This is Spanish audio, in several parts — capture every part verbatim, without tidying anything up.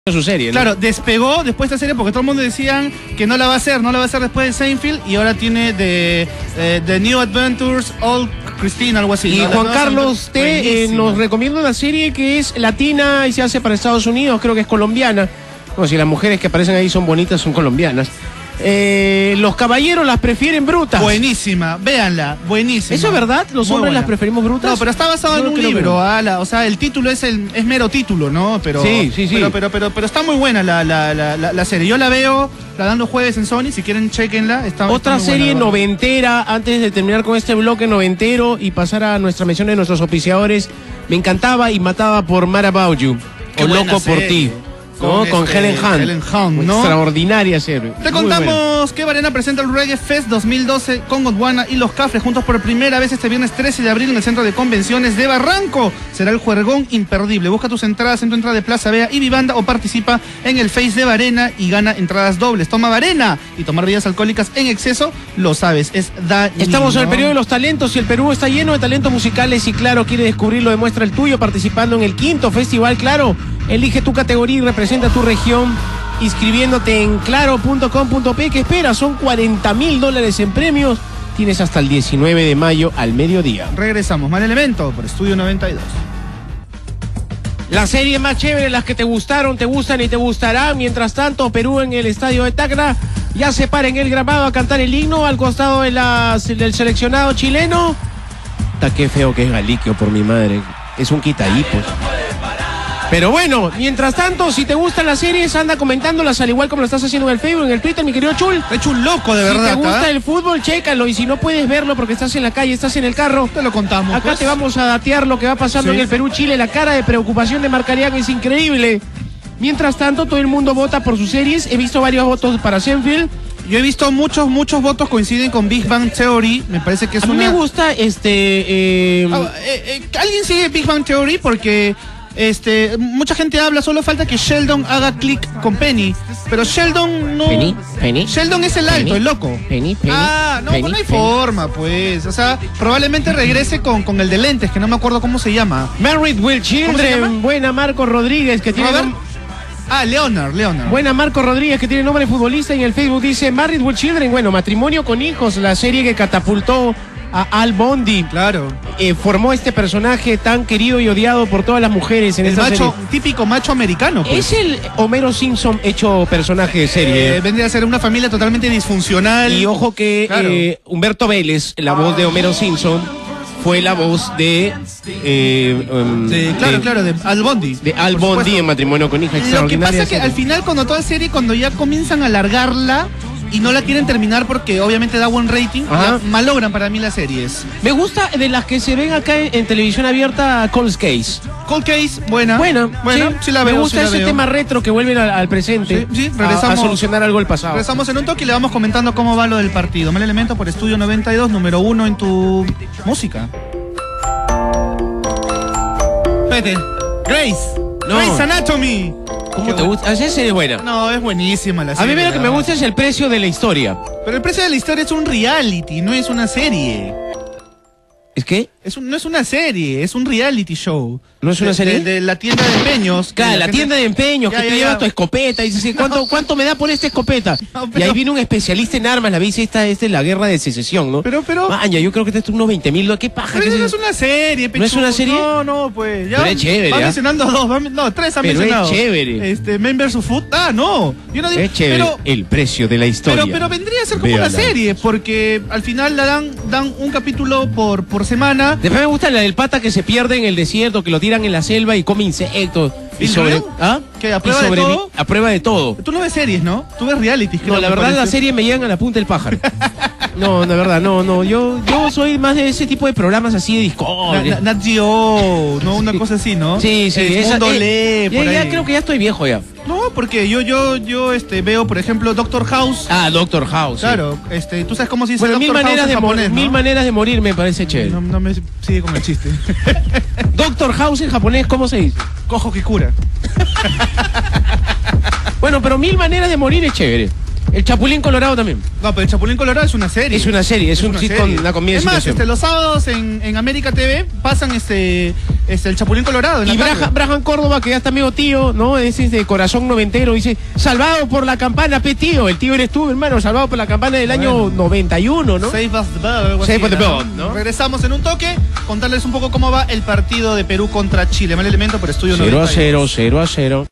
su serie, ¿no? Claro, despegó después de esta serie porque todo el mundo decían que no la va a hacer, no la va a hacer después de Seinfeld, y ahora tiene de eh, The New Adventures of Christine, algo así. Y ¿no? Juan Carlos T eh, nos recomienda una serie que es latina y se hace para Estados Unidos, creo que es colombiana. Bueno, si las mujeres que aparecen ahí son bonitas, son colombianas. Eh, los caballeros las prefieren brutas. Buenísima, véanla, buenísima. ¿Eso es verdad? ¿Los Muy hombres buena. las preferimos brutas? No, pero está basado No, en un creo que libro, no. ah, la- o sea, el título es el es mero título, ¿no? Pero, Sí, sí, sí. Pero, pero, pero, pero está muy buena la, la, la, la, la serie. Yo la veo, la dan los jueves en Sony, si quieren, chequenla. Está, Otra está muy serie buena, noventera, antes de terminar con este bloque noventero y pasar a nuestra mención de nuestros auspiciadores, me encantaba y mataba por Mad About You, Qué o buena Loco por serie. ti, ¿no? Con Con, este, Helen Hunt. Helen Hunt, ¿no? Extraordinaria serie. Te Muy buena. contamos que Varena presenta el Reggae Fest dos mil doce con Gondwana y Los Cafres juntos por primera vez este viernes trece de abril en el Centro de Convenciones de Barranco. Será el juergón imperdible. Busca tus entradas en tu entrada de Plaza Vea y Vivanda o participa en el Face de Varena y gana entradas dobles. Toma Varena y tomar bebidas alcohólicas en exceso, lo sabes, es dañino. Estamos en el periodo de los talentos y el Perú está lleno de talentos musicales y Claro quiere descubrirlo, demuestra el tuyo participando en el quinto Festival Claro. Elige tu categoría y representa tu región inscribiéndote en claro punto com punto pe. ¿Qué esperas? Son cuarenta mil dólares en premios. Tienes hasta el diecinueve de mayo al mediodía. Regresamos, Mal Elemento por Estudio noventa y dos. Las series más chéveres, las que te gustaron, te gustan y te gustarán. Mientras tanto, Perú en el estadio de Tacna ya se para en el grabado a cantar el himno al costado de la, del seleccionado chileno. Ta, qué feo que es Galiquio, por mi madre. Es un quitahipos. Pero bueno, mientras tanto, si te gustan las series, anda comentándolas al igual como lo estás haciendo en el Facebook, en el Twitter, mi querido Chul. He hecho un loco, de Si verdad. te gusta ¿ah? el fútbol, chécalo. Y si no puedes verlo porque estás en la calle, estás en el carro, Te lo contamos. acá pues. te vamos a datear lo que va pasando Sí. en el Perú-Chile. La cara de preocupación de Marcariaga es increíble. Mientras tanto, todo el mundo vota por sus series. He visto varios votos para Seinfeld. Yo he visto muchos, muchos votos coinciden con Big Bang Theory. Me parece que es A mí una... me gusta este... eh, Ah, eh, eh, ¿Alguien sigue Big Bang Theory? Porque este, mucha gente habla, solo falta que Sheldon haga clic con Penny. Pero Sheldon no... Penny, Penny. Sheldon es el alto, Penny, el loco. Penny, Penny, Ah, no, Penny, pues no hay Penny. forma, pues. O sea, probablemente regrese con, con el de lentes, que no me acuerdo cómo se llama. Married with ¿Cómo se llama? Children. Buena Marco Rodríguez, que tiene... Robert. nom- Ah, Leonard, Leonard. Buena Marco Rodríguez, que tiene nombre de futbolista. En el Facebook dice Married with Children. Bueno, Matrimonio con Hijos, la serie que catapultó a Al Bundy. Claro. Eh, formó este personaje tan querido y odiado por todas las mujeres en El esta macho, serie. típico macho americano, pues. Es el Homero Simpson hecho personaje de serie. Eh, vendría a ser una familia totalmente disfuncional. Y ojo que Claro. eh, Humberto Vélez, la voz de Homero Simpson, fue la voz de... eh, um, Sí, claro, de, claro, de Al Bundy. de Al por Bundy supuesto. en Matrimonio con Hija. Lo que Extraordinaria pasa es que serie. al final, cuando toda serie, cuando ya comienzan a alargarla y no la quieren terminar porque obviamente da buen rating, Ajá. ya malogran para mí las series. Me gusta de las que se ven acá en, en televisión abierta, Cold Case. Cold Case, buena. Buena, Buena, sí, la veo. Me gusta sí la ese veo. tema retro que vuelven al, al presente. Sí, sí, a- regresamos- a, solucionar algo del pasado. Regresamos en un toque y le vamos comentando cómo va lo del partido. Mal Elemento por Estudio noventa y dos, número uno en tu música. Espérate. Grace. No. Grace Anatomy. ¿Cómo Qué te bu- gusta? Esa serie es buena. No, es buenísima la A serie. mí lo que la me verdad. gusta es el precio de la historia. Pero el precio de la historia es un reality, no es una serie. ¿Es que? Es un- no es una serie, es un reality show. ¿No es una De- serie? De, de la tienda de empeños. que Claro, la gente- tienda de empeños, Ya, que ya, tú ya. llevas tu escopeta y dices, ¿cuánto, No. ¿cuánto me da por esta escopeta? No, Y pero- ahí viene un especialista en armas, la viste, esta, esta es la guerra de secesión, ¿no? Pero, pero- Maña, yo creo que te es unos veinte mil, ¿qué paja? Pero ¿Qué eso es no eso? es una serie, ¿No es Pechu. una serie? No, no, pues. Ya Pero es chévere, Va ¿ah? mencionando dos, va men- no, tres ha Pero es mencionado. chévere. Este, Men versus. Food. Ah, no. Yo no digo. Es chévere, Pero, el precio de la historia. pero, pero vendría a ser como Véala. una serie, porque al final la dan, dan un capítulo por, por semana. Después me gusta la del pata que se pierde en el desierto, que lo tiran en la selva y come insectos. Y ¿En sobre, serio? ¿ah? ¿Qué, a Y prueba de sobrevi- todo? A prueba de todo. Tú no ves series, ¿no? Tú ves realities. No, la verdad las series me llegan a la punta del pájaro. No, la verdad, no, no. Yo, yo soy más de ese tipo de programas así de Discord. Na- na- Nat Geo, no, una cosa así, ¿no? Sí, sí. El esa- Mundo eh, Lee, por ya, ya ahí. creo que ya estoy viejo ya. No, porque yo, yo, yo, este, veo, por ejemplo, Doctor House. Ah, Doctor House. sí. Claro, este, tú sabes cómo se dice Bueno, mil Doctor House maneras, en de mor- japonés, ¿no? mil maneras de morir me parece chévere. No, no me sigue con el chiste. Doctor House en japonés, ¿cómo se dice? Cojo que cura. Bueno, pero mil maneras de morir es chévere. El Chapulín Colorado también. No, pero el Chapulín Colorado es una serie. Es una serie, es, es un sitcom, una comedia. Es más, situación. este, los sábados en, en América T V pasan este, este el Chapulín Colorado. En y la Braja, Brajan Córdoba, que ya está medio tío, ¿no? Es de corazón noventero, dice, salvado por la campana, pe tío. El tío eres tú, hermano, salvado por la campana del bueno. año noventa y uno, ¿no? Save us the bell, algo Save así, the ¿no? bell, ¿no? Regresamos en un toque, contarles un poco cómo va el partido de Perú contra Chile. Mal elemento por Estudio cero a noventa y dos. cero, cero a cero.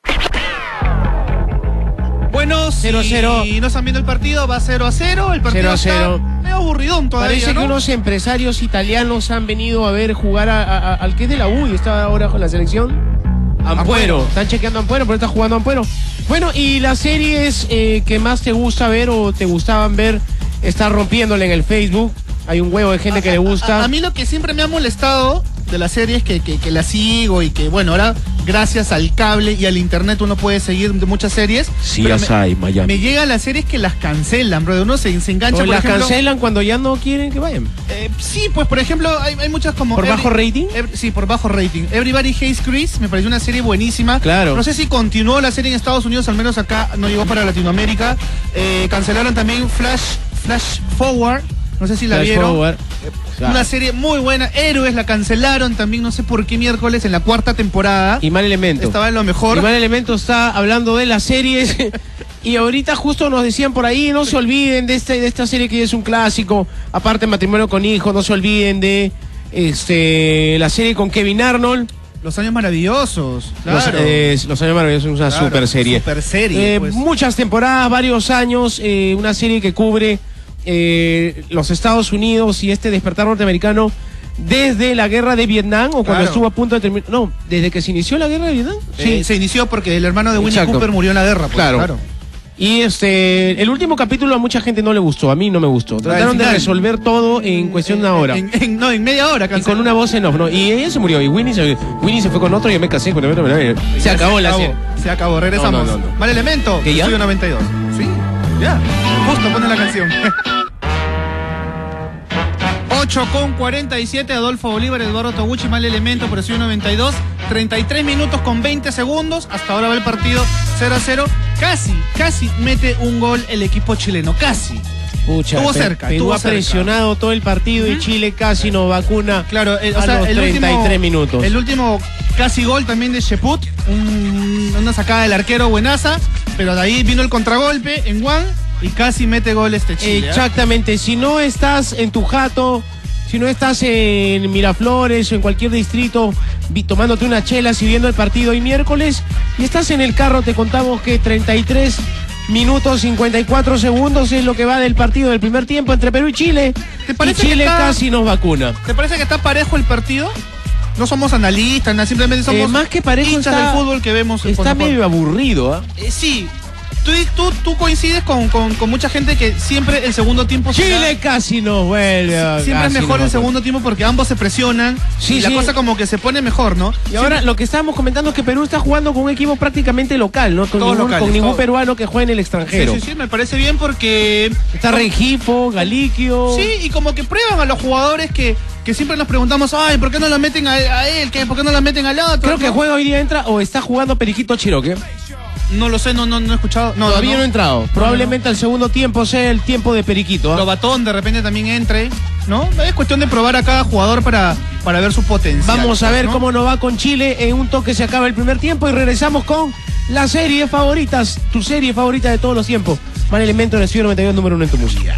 Bueno, cero a cero. Si no están viendo el partido, va cero a cero. El partido cero a cero. está medio aburridón todavía, Parece ¿no? que unos empresarios italianos han venido a ver jugar a, a, a, al que es de la U y está ahora con la selección. Ampuero. Ampuero. Están chequeando a Ampuero, pero está jugando Ampuero. Bueno, y las series eh, que más te gusta ver o te gustaban ver, están rompiéndole en el Facebook. Hay un huevo de gente a, que le gusta. A, a mí lo que siempre me ha molestado de la serie es que, que, que la sigo y que, bueno, ahora gracias al cable y al internet uno puede seguir de muchas series. Sí, las hay, Miami. Me llegan las series que las cancelan, bro. Uno se, se engancha, o por las ejemplo, cancelan cuando ya no quieren que vayan. Eh, sí, pues por ejemplo, hay, hay muchas como... ¿Por Every, bajo rating? Every, sí, por bajo rating. Everybody Hates Chris me pareció una serie buenísima. Claro. No sé si continuó la serie en Estados Unidos, al menos acá no llegó para Latinoamérica. Eh, cancelaron también Flash, Flash Forward. No sé si la Flash vieron. Forward. Claro. Una serie muy buena. Héroes la cancelaron también, no sé por qué miércoles en la cuarta temporada. Y Mal Elemento. Estaba en lo mejor. Y Mal Elemento está hablando de las series. Y ahorita justo nos decían por ahí, no se olviden de esta, de esta serie que ya es un clásico. Aparte Matrimonio con Hijos, no se olviden de este la serie con Kevin Arnold. Los Años Maravillosos. Claro. Los, eh, Los Años Maravillosos es una Claro, super serie. Super serie. Eh, pues. Muchas temporadas, varios años. Eh, una serie que cubre eh, los Estados Unidos y este despertar norteamericano desde la guerra de Vietnam o cuando Claro. estuvo a punto de terminar. No, desde que se inició la guerra de Vietnam. Eh, se inició porque el hermano de Winnie Exacto. Cooper murió en la guerra. Pues, Claro. claro. Y este, el último capítulo a mucha gente no le gustó, a mí no me gustó. Trataron de final. resolver todo en cuestión de una hora. En, en- no, en media hora. Y con una voz en off, ¿no? Y ella se murió, y Winnie se, Winnie se fue con otro y yo me casé con el Se acabó la serie. Se acabó, regresamos. No, no, no, no. Mal elemento. ¿Que ya? Estudio noventa y dos. Sí, ya. Justo pone la canción. ocho con cuarenta y siete, Adolfo Bolívar, Eduardo Toguchi, Mal elemento por Estudio noventa y dos. treinta y tres minutos con veinte segundos. Hasta ahora va el partido cero a cero. Casi, casi mete un gol el equipo chileno. Casi. Pucha, Estuvo Pe- cerca, Perú estuvo ha cerca. presionado todo el partido y Chile casi nos vacuna. Claro, el, o a sea, los el treinta y tres último, minutos. El último casi gol también de Sheput, un- una sacada del arquero buenaza, pero de ahí vino el contragolpe en Juan y casi mete gol este Chile. ¿eh? Exactamente, si no estás en tu jato, si no estás en Miraflores o en cualquier distrito vi- tomándote unas chelas y viendo el partido hoy miércoles y estás en el carro, te contamos que treinta y tres minutos cincuenta y cuatro segundos es lo que va del partido del primer tiempo entre Perú y Chile. ¿Te Y parece que Chile está- casi nos vacuna. ¿Te parece que está parejo el partido? No somos analistas, nada, simplemente somos Eh, más que parejo hinchas está- del fútbol que vemos. Está cuando medio juegan. aburrido, ¿ah? Eh, sí. Tú, tú, tú coincides con, con, con mucha gente que siempre el segundo tiempo se da- Chile casi nos vuelve. a- siempre es casi mejor nos el vacuna. segundo tiempo porque ambos se presionan Sí, y la sí. cosa como que se pone mejor, ¿no? Y ahora lo que estábamos comentando es que Perú está jugando con un equipo prácticamente local, ¿no? Con Todos ningún, locales, con ningún todos. peruano que juegue en el Sí, extranjero. sí, sí, me parece bien porque... Está Rengifo, Galiquio. Sí, y como que prueban a los jugadores que, que siempre nos preguntamos, ay, ¿por qué no lo meten a, a él? ¿Qué? ¿Por qué no lo meten al otro? Creo que ¿No? juega hoy día entra o está jugando Periquito Chiroque. No lo sé, no, no, no he escuchado. No, Todavía no, ha entrado. no, Probablemente al segundo tiempo sea el tiempo de Periquito. ¿ah? Lobatón de repente también entre, ¿no? Es cuestión de probar a cada jugador para, para ver su potencial. Vamos a ver ¿no? cómo nos va con Chile. En un toque se acaba el primer tiempo y regresamos con las series favoritas. Tu serie favorita de todos los tiempos. Mal Elemento en el Estudio noventa y dos, número uno en tu música.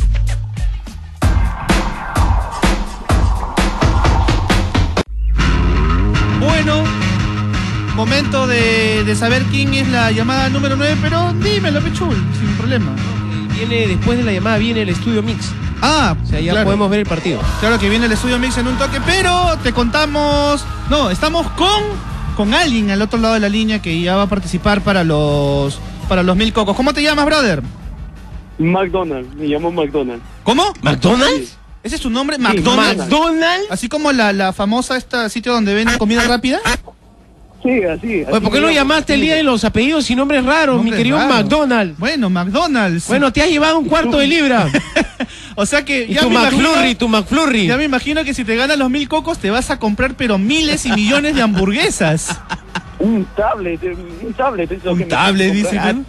Bueno, momento de, de saber quién es la llamada número nueve, pero dímelo, Pichul, sin problema. Viene después de la llamada, viene el Estudio Mix. Ah, O sea, ya claro. podemos ver el partido. Claro que viene el Estudio Mix en un toque, pero te contamos... No, estamos con, con alguien al otro lado de la línea que ya va a participar para los, para los mil cocos. ¿Cómo te llamas, brother? McDonald's, me llamo McDonald's. ¿Cómo? ¿McDonald's? ¿Ese es tu nombre? Sí, ¿McDonald's? ¿McDonald's? Así como la, la famosa esta sitio donde venden comida rápida. Sí, así. Oye, ¿por qué no llamaste el día de los apellidos y nombres raros, mi Nombre querido raro. McDonald's? Bueno, McDonald's. Bueno, te has llevado un cuarto de libra. o sea que Y ya tu me imagino- McFlurry, tu McFlurry. Ya me imagino que si te ganas los mil cocos te vas a comprar pero miles y millones de hamburguesas. Un tablet, un tablet. Es lo Un que me tablet, quiero dice. comprar. ¿no?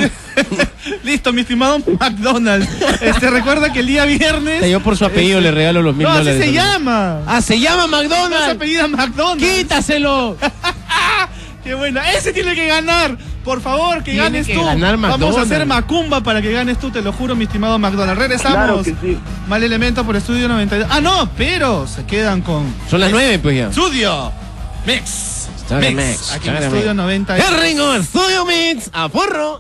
Listo, mi estimado McDonald's. Este, recuerda que el día viernes... Yo por su apellido este, le regalo los mil No, así dólares. se llama. Ah, se llama No se McDonald's. apellida McDonald's. Quítaselo. Qué buena. Ese tiene que ganar. Por favor, que Tiene ganes que tú. ganar Vamos a McDonald's. hacer macumba para que ganes tú, te lo juro, mi estimado McDonald's. Regresamos. Claro que sí. Mal elemento por Estudio noventa y dos. Ah, no, pero se quedan con Son las nueve, pues ya. Estudio Mix. Studio Mix, Aquí en Studio Estudio Mix. noventa y dos. El Ringo, el Studio Mix, a porro.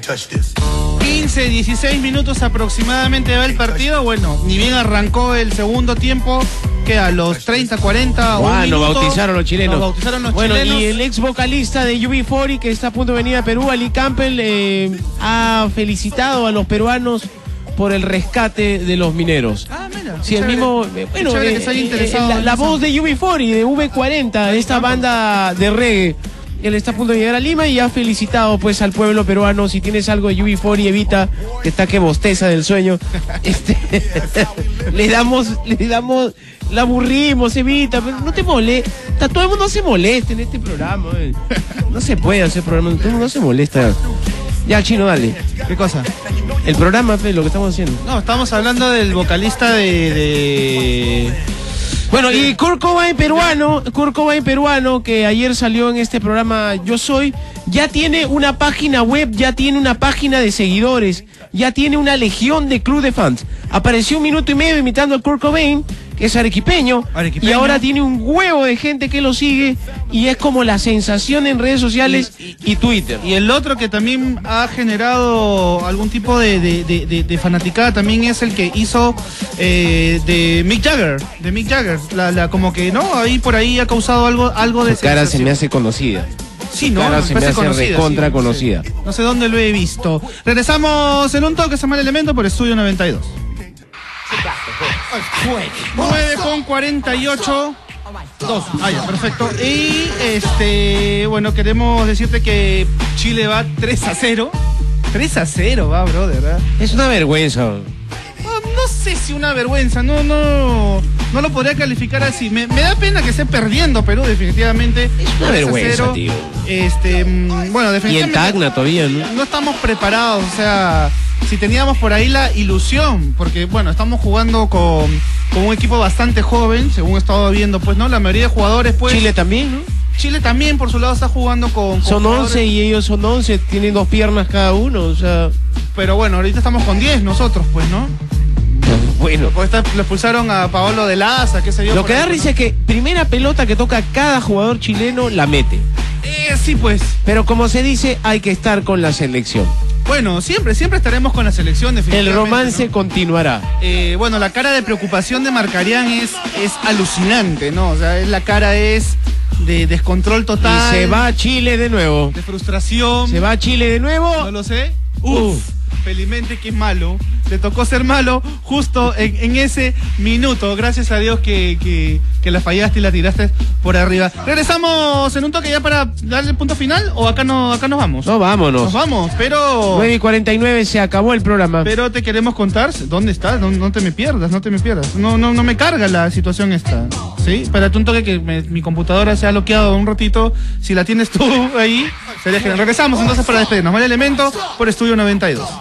quince, dieciséis minutos aproximadamente va el partido. Bueno, ni bien arrancó el segundo tiempo, que a los treinta, cuarenta o un Ah, nos minuto, bautizaron los chilenos. Nos bautizaron los bueno, chilenos. y el ex vocalista de U B cuarenta que está a punto de venir a Perú, Ali Campbell, eh, ha felicitado a los peruanos por el rescate de los mineros. Ah, mira. Sí, el chévere. mismo, eh, bueno, Qué chévere eh, que se haya eh, interesado la, en la eso. voz de U B cuarenta y de V cuarenta, esta banda de reggae, él está a punto de llegar a Lima y ha felicitado pues al pueblo peruano. Si tienes algo de U B cuarenta, evita que está que bosteza del sueño. Este, le damos, le damos, la aburrimos, evita, pero no te molesta, todo el mundo se molesta en este programa. eh. No se puede hacer programa, todo el mundo se molesta. Ya, Chino, dale. ¿Qué cosa? El programa, pues, lo que estamos haciendo. No, estamos hablando del vocalista de... de... Bueno, y Kurt Cobain peruano, Kurt Cobain peruano, que ayer salió en este programa Yo Soy, ya tiene una página web, ya tiene una página de seguidores, ya tiene una legión de club de fans. Apareció un minuto y medio imitando al Kurt Cobain, que es arequipeño, Arequipeño. y ahora tiene un huevo de gente que lo sigue, y es como la sensación en redes sociales y, y Twitter. Y el otro que también ha generado algún tipo de, de, de, de- de fanaticada también es el que hizo eh, de Mick Jagger, de Mick Jagger, la, la, como que no, ahí por ahí ha causado algo, algo de Su cara se sensación. me hace conocida. Sí, su no, cara se me parece hace recontra sí, no sé. conocida. No sé dónde lo he visto. Regresamos en un toque, se llama el elemento por Estudio noventa y dos. nueve con cuarenta y ocho. Dos. Ah, ya, perfecto. Y este, bueno, queremos decirte que Chile va tres a cero. tres a cero va, brother, ¿verdad? Es una vergüenza. No, no sé si una vergüenza, no, no, no lo podría calificar así. Me, me da pena que esté perdiendo Perú, definitivamente. Es una tres a vergüenza, cero. tío. Este, mm, bueno, Y en definitivamente. Tacna todavía, ¿no? No estamos preparados, o sea, si teníamos por ahí la ilusión, porque bueno, estamos jugando con, con un equipo bastante joven, según he estado viendo, pues, ¿no? La mayoría de jugadores, pues. Chile también, ¿no? Chile también, por su lado, está jugando con. con Son jugadores, once y ellos son once, tienen dos piernas cada uno, o sea, Pero bueno, ahorita estamos con diez nosotros, pues, ¿no? bueno. Porque está- le expulsaron a Paolo de Laza, qué sé yo. Lo por que da ahí, risa ¿no? es que primera pelota que toca cada jugador chileno la mete. Eh, sí, pues. Pero como se dice, hay que estar con la selección. Bueno, siempre, siempre estaremos con la selección, El definitivamente. romance ¿no? continuará. Eh, bueno, la cara de preocupación de Marcarián es, es alucinante, ¿no? O sea, es- la cara es de descontrol total. Y se va a Chile de nuevo. De frustración. Se va a Chile de nuevo. No lo sé. Uf. Uf. Felizmente que es malo. Le tocó ser malo justo en, en ese minuto. Gracias a Dios que, que, que la fallaste y la tiraste por arriba. Regresamos en un toque ya para darle el punto final o acá no acá nos vamos. No, vámonos. Nos vamos, pero nueve y cuarenta y nueve se acabó el programa. pero te queremos contar dónde estás, no, no te me pierdas, no te me pierdas. No no no me carga la situación esta. ¿Sí? Espérate un toque que me- mi computadora se ha bloqueado un ratito. Si la tienes tú ahí, sería genial. Regresamos entonces para despedirnos. Mal elemento por Estudio noventa y dos.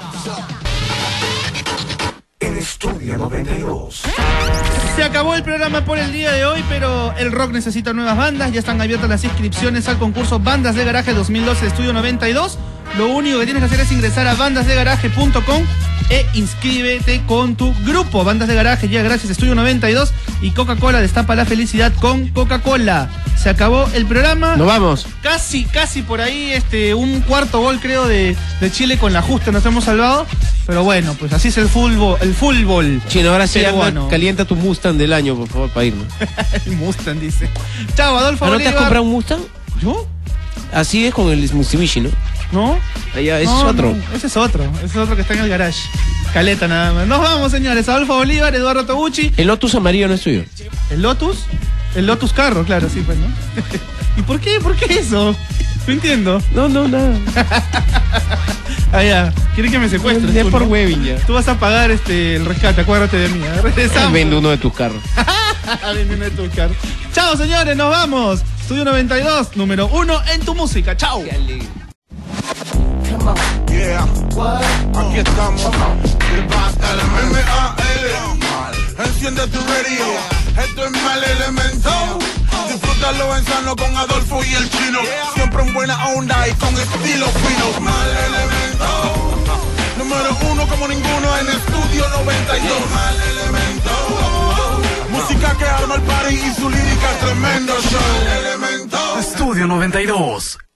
En Estudio noventa y dos. Se acabó el programa por el día de hoy, pero el rock necesita nuevas bandas. Ya están abiertas las inscripciones al concurso Bandas de Garaje dos mil doce de Estudio noventa y dos. Lo único que tienes que hacer es ingresar a bandas de garaje punto com e inscríbete con tu grupo. Bandas de Garaje ya gracias a Estudio noventa y dos y Coca-Cola destapa la felicidad con Coca-Cola. Se acabó el programa. Nos vamos. Casi, casi por ahí, este, un cuarto gol creo de, de Chile con la justa nos hemos salvado. Pero bueno, pues así es el fútbol, el fútbol. Chino, ahora sí, anda, peruano. calienta tu Mustang del año, por favor, para irnos. El Mustang dice. Chao, Adolfo ¿Ah, no te has Bolívar. comprado un Mustang? ¿Yo? Así es con el Mitsubishi, ¿no? ¿No? Allá, ese No, es otro. no, ese es otro. Ese es otro que está en el garage. Caleta nada más. Nos vamos, señores. Adolfo Bolívar, Eduardo Toguchi. El Lotus amarillo no es tuyo. El Lotus. El Lotus carro, claro, sí, pues, ¿no? ¿Y por qué? ¿Por qué eso? No entiendo. No, no, nada. Ah, ya. Quieren que me secuestres. Es tú, por ¿no? webbing ya. Tú vas a pagar este el rescate, acuérdate de mí. ¿eh? Regresamos. Vende uno de tus carros. Vende uno de tus carros. Chao, señores, nos vamos. Estudio noventa y dos, número uno en tu música. Chao. Yeah, aquí estamos. M A L, enciende tu radio. Esto es Mal Elemento. Disfrútalo en sano con Adolfo y el Chino. Siempre en buena onda y con estilo fino. Mal Elemento, número uno como ninguno en Estudio noventa y dos. Mal Elemento, música que arma el party y su lírica tremendo show. Elemento, Estudio noventa y dos.